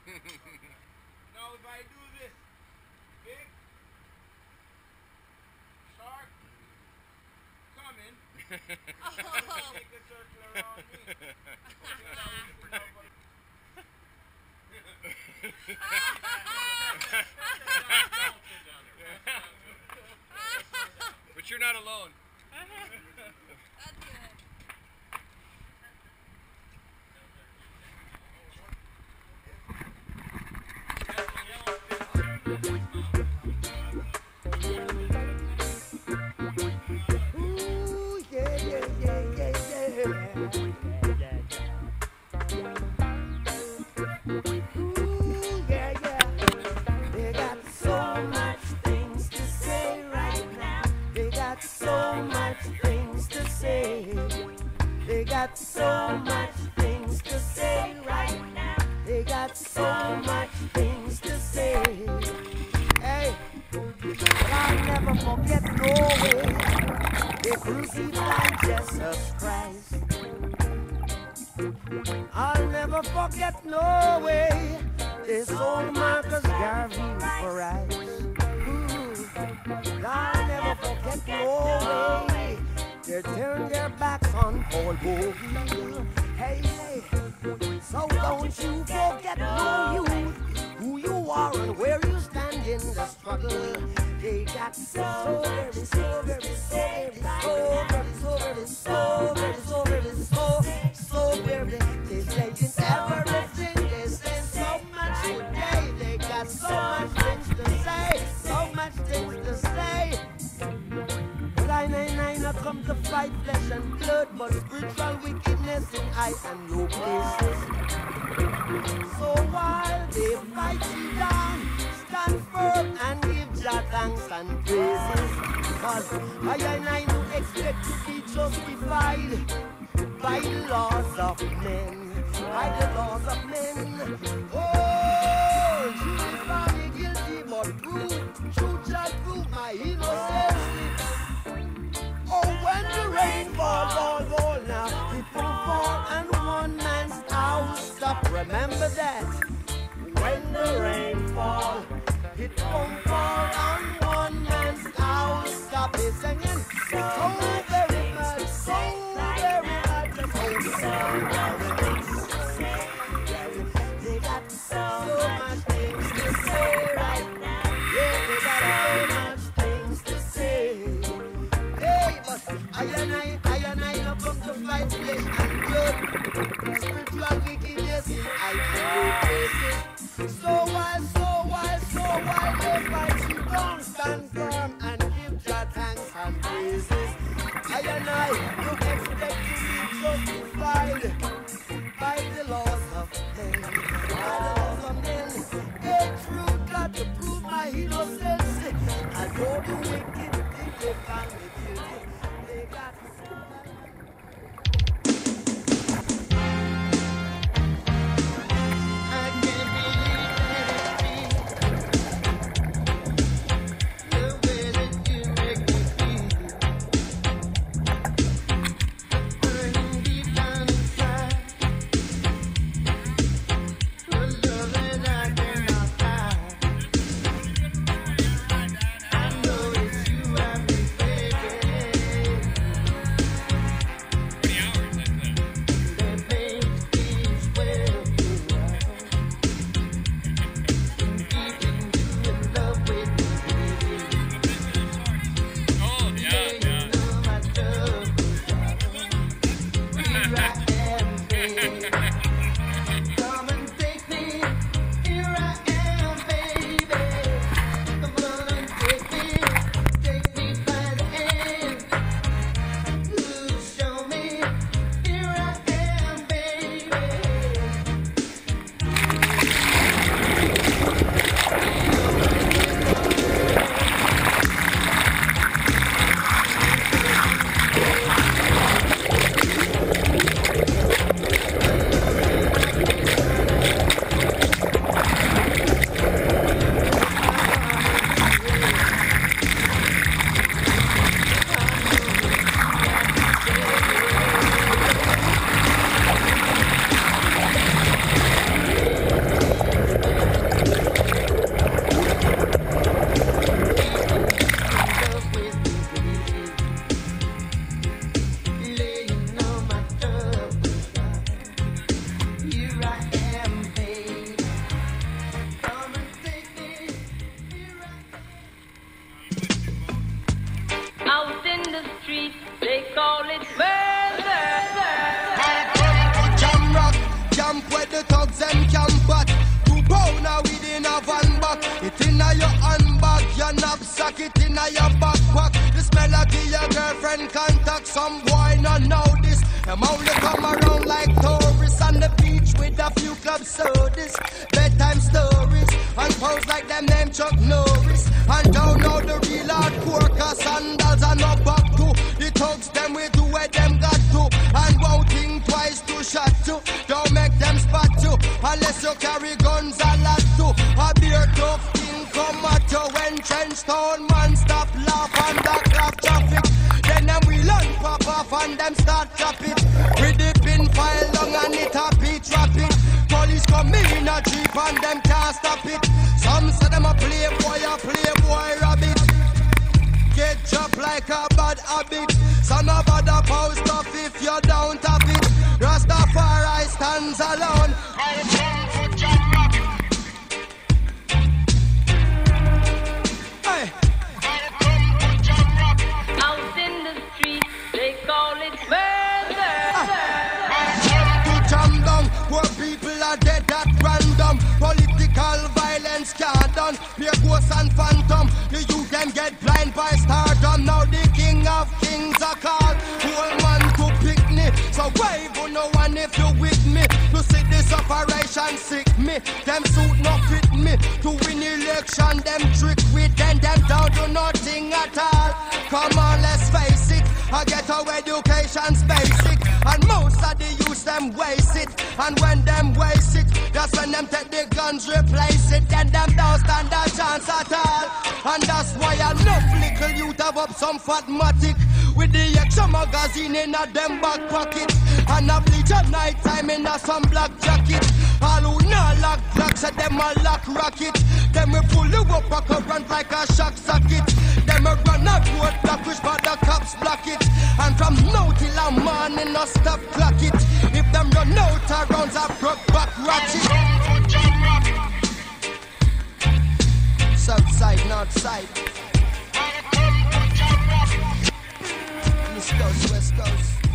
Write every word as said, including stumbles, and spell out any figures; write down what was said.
Now if I do this, big shark coming, make a circle around me. But you're not alone. That's good. Ooh, yeah, yeah, yeah, yeah, yeah. Ooh, yeah, yeah. They got so much things to say right now. They got so much things to say. They got so much things to say right now. They got so much things to say. Hey, but I'll never forget no way they crucified Jesus Christ. I'll never forget no way they sold Marcus Garvey for rice. Ooh, I'll never forget no way they turned their backs on Paul Bogle. Hey, hey, so don't you forget no youth, who you are and where you stand in the struggle. They got so very, so very, so very, so very, so very, so very, so very, so, so very. They say it's everything, they say so much today. They got so much things to say, so much things to say. But I nine nine not come to fight flesh and blood, but spiritual wickedness in high and low places. So while they fight you down, stand firm and give Jah thanks and praises. Cause I and I do expect to be justified by the laws of men, by the laws of men. Oh, truly found me guilty, but prove, truth shall prove my innocence. Oh, when the rain falls, all fall now, it won't fall and one man's house stop. Remember that. When the rain falls, it won't fall on one man's house. Stop it singing so very much, so very much, so very much. They got so much things to say right now. Yeah, they got so much things to say. Hey, but I and I, I and I not come to fight flesh and blood. Spiritual wickedness in high places. So while, so while, so while they fight you down, stand firm and give Jah thanks and praises. I and I, you expect to be justified by the laws of men, by the laws of men. Hey, truth got to prove my innocence. I know the wicked think they found me guilty. They got to street, they call it murder. Welcome to Jam Rock, camp where the thugs and camp at. Two pounder within a van back. It inna your handbag, your knapsack, it inna your backpack. This melody your girlfriend contact. Some boy not know this. Them only come around like tourists on the beach with a few club sodas, bedtime stories, and pose like them name Chuck Norris. And don't know the real hardcore, cause sandals are no back to. The thugs them we do where them got to, and won't think twice to shot to. Don't make them spot you, unless you carry guns a lot to. A beer tough thing come at you when trench town man stop laugh and the clock traffic. Then them we learn pop off and them start trap it. With the pin file long and it a beat rapid. Police come in a jeep and them can't stop it. Some say them a playboy, a playboy rabbit. Get dropped like a bad habit. Some of other post stuff if you don't have it. Rastafari stands alone. Welcome to Jam Rock. Hey. Welcome to Jam Rock. Out in the street, they call it murder. Welcome to Jam Down, where people are dead at random. Political violence can't done. Pure ghosts and phantom. The youth them get blind by stardom. Now the king of kings are called. Whole man to pick me. So wave on no one if you with me. To see this operation sick me. Them suit not fit me. To win election them trick with them. Them down to nothing at all. Come on, let's face it. I get our education's basic. And most of the youth them waste it. And when them waste it, that's when them take the guns, replace it. Then them don't stand a chance at all. And that's why enough little youth have up some fatmatic with the extra magazine in a them back pocket. And a bleach at night time in a some black jacket. All who not lock blocks at them a lock rocket. Them we pull you up a current like a shock socket. Them we run a road block which but the cops block it. And from now till a morning no stop clock it. If them run out of rounds a broke back ratchet. South side, north side. East coast, west coast.